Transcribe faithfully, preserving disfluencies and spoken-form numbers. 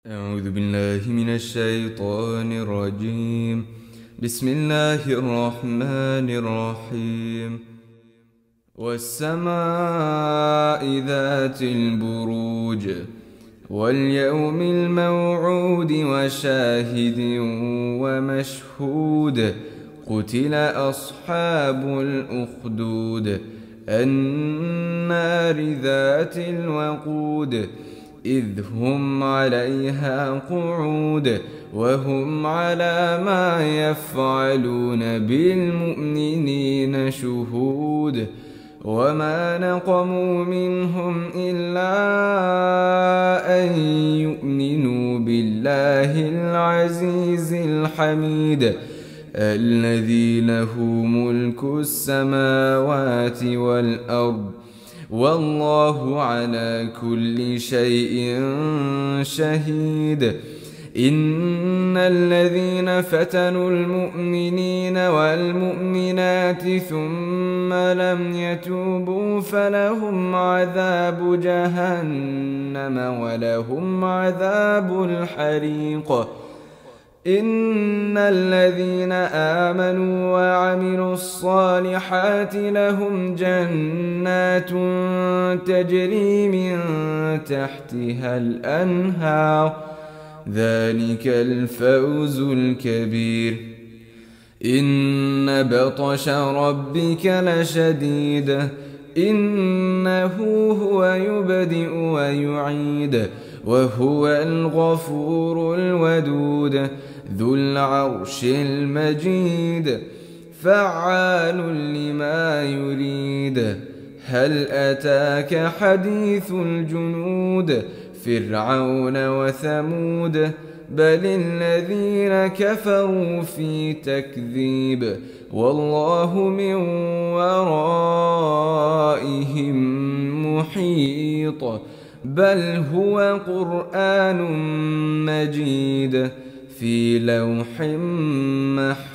أعوذ بالله من الشيطان الرجيم. بسم الله الرحمن الرحيم. والسماء ذات البروج واليوم الموعود وشاهد ومشهود قتل أصحاب الأخدود النار ذات الوقود إذ هم عليها قعود وهم على ما يفعلون بالمؤمنين شهود وما نقموا منهم إلا أن يؤمنوا بالله العزيز الحميد الذي له ملك السماوات والأرض والله على كل شيء شهيد. إن الذين فتنوا المؤمنين والمؤمنات ثم لم يتوبوا فلهم عذاب جهنم ولهم عذاب الحريق. إن الذين آمنوا وعملوا الصالحات لهم جنات تجري من تحتها الأنهار ذلك الفوز الكبير. إن بطش ربك لشديد إنه هو يبدئ ويعيد وهو الغفور الودود ذو العرش المجيد فعال لما يريد. هل أتاك حديث الجنود فرعون وثمود بل الذين كفروا في تكذيب والله من ورائهم محيط بل هو قرآن مجيد في لوح محفوظ.